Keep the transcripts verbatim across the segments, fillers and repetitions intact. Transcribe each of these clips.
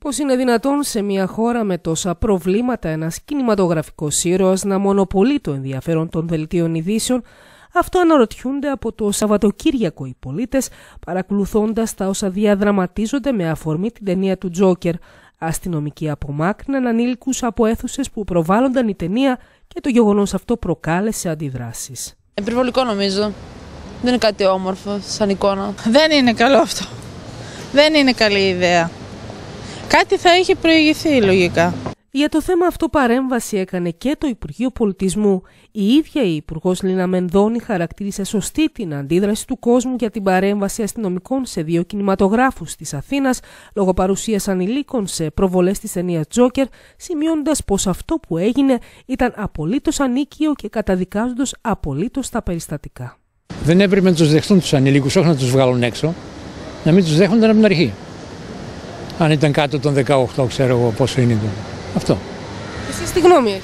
Πώς είναι δυνατόν σε μια χώρα με τόσα προβλήματα ένας κινηματογραφικός ήρωας να μονοπολεί το ενδιαφέρον των δελτίων ειδήσεων? Αυτό αναρωτιούνται από το Σαββατοκύριακο οι πολίτες, παρακολουθώντας τα όσα διαδραματίζονται με αφορμή την ταινία του Τζόκερ. Αστυνομικοί απομάκρυναν ανήλικους από αίθουσες που προβάλλονταν η ταινία και το γεγονός αυτό προκάλεσε αντιδράσεις. Υπερβολικό νομίζω. Δεν είναι κάτι όμορφο σαν εικόνα. Δεν είναι καλό αυτό. Δεν είναι καλή ιδέα. Κάτι θα είχε προηγηθεί λογικά. Για το θέμα αυτό παρέμβαση έκανε και το Υπουργείο Πολιτισμού. Η ίδια η Υπουργός Λίνα Μενδώνη χαρακτήρισε σωστή την αντίδραση του κόσμου για την παρέμβαση αστυνομικών σε δύο κινηματογράφους της Αθήνας λόγω παρουσίας ανηλίκων σε προβολές της ταινίας Τζόκερ, σημειώνοντας πως αυτό που έγινε ήταν απολύτως ανίκιο και καταδικάζοντας απολύτως τα περιστατικά. Δεν έπρεπε να τους δεχτούν τους ανηλίκους, όχι να τους βγάλουν έξω, να μην τους δέχονταν από την αρχή. Αν ήταν κάτω των δεκαοκτώ, ξέρω εγώ πόσο είναι. Αυτό. Εσείς τι γνώμη έχετε?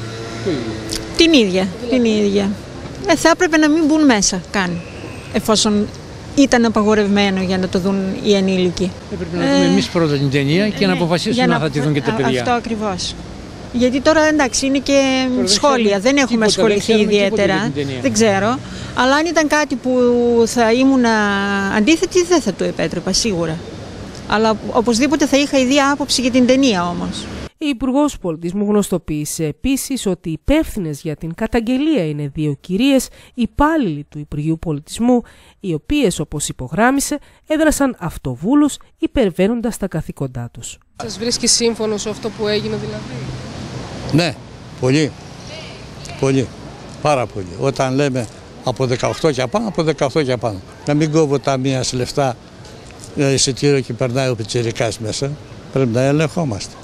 Την ίδια, την ίδια. Ε, θα έπρεπε να μην μπουν μέσα καν, εφόσον ήταν απαγορευμένο για να το δουν οι ανήλικοι. Έπρεπε να δούμε ε, εμείς πρώτα την ταινία και ε, να αποφασίσουμε να, αν θα τη δουν και τα παιδιά. Αυτό ακριβώς. Γιατί τώρα εντάξει είναι και τώρα σχόλια, δεν, δεν έχουμε τίποτα, ασχοληθεί δεν ιδιαίτερα, δεν ξέρω. Αλλά αν ήταν κάτι που θα ήμουν αντίθετη δεν θα το επέτρεπα σίγουρα. Αλλά οπωσδήποτε θα είχα ιδία άποψη για την ταινία όμως. Η Υπουργός Πολιτισμού γνωστοποίησε επίσης ότι υπεύθυνες για την καταγγελία είναι δύο κυρίες, υπάλληλοι του Υπουργείου Πολιτισμού, οι οποίες, όπως υπογράμμισε, έδρασαν αυτοβούλως υπερβαίνοντας τα καθήκοντά τους. Σας βρίσκει σύμφωνο σε αυτό που έγινε δηλαδή? Ναι, πολύ. Πολύ. Πάρα πολύ. Όταν λέμε από δεκαοκτώ και πάνω, από δεκαοκτώ και πάνω. Να μην κόβω ταμεία σε λεφτά εισιτήριο και περνάει ο πιτσιρικάς μέσα. Πρέπει να ελεγχόμαστε.